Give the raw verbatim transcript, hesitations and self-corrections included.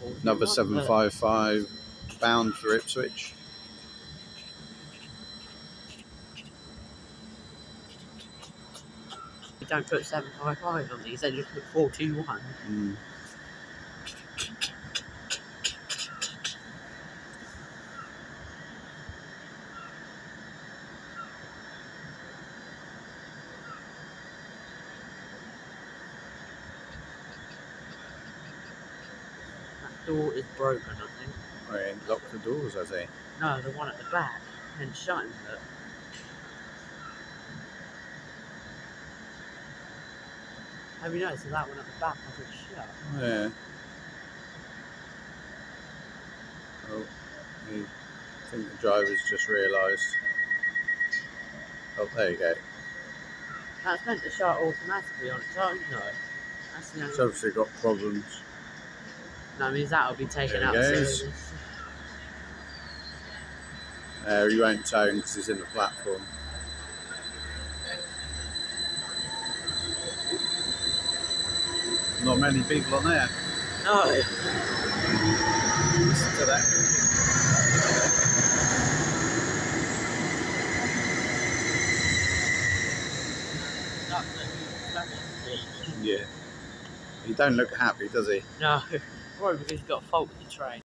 Another seven five five bound for Ipswich. You don't put seven five five on these, they just put four two one. Mm. That door is broken, I think. Oh, he ain't locked the doors, has he? No, the one at the back, and shutting it. Have you noticed that, that one at the back hasn't shut? Yeah. Oh, he, I think the driver's just realised. Oh, there you go. That's meant to shut automatically on its own, no. That's the only... It's obviously got problems. That means that'll be taken out of service. Uh, he won't tone because he's in the platform. Not many people on there. No. Listen to that. Yeah. He don't look happy, does he? No. Probably because he's got a fault with the train.